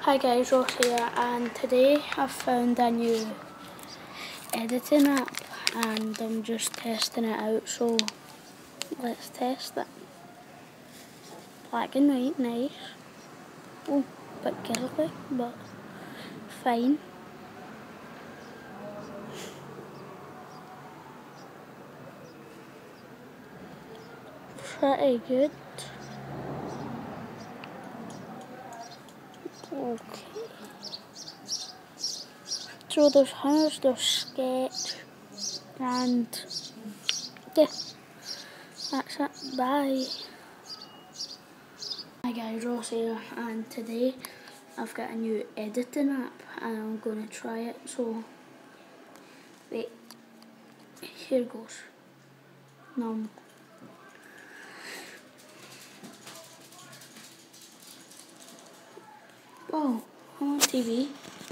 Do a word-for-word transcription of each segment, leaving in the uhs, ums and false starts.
Hi guys, Ross here, and today I've found a new editing app and I'm just testing it out, so let's test it. Black and white, nice. Oh, bit girly, but fine. Pretty good. Okay. So there's hunters, there's sketch, and yeah, that's it. Bye. Hi guys, Ross here, and today I've got a new editing app and I'm going to try it. So, wait, here goes. Normal. Oh, I'm on T V.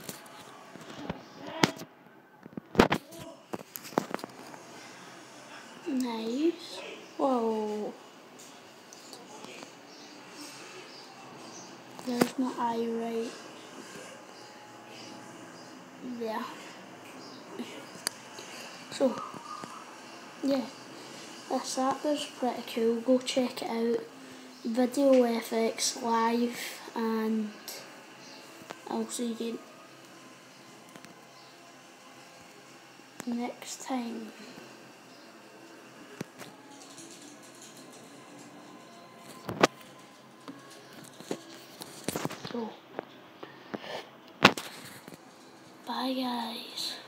Nice. Whoa. There's my eye right there. So, yeah, this app is pretty cool. Go check it out. Video F X Live, and I'll see you next time. So, bye guys.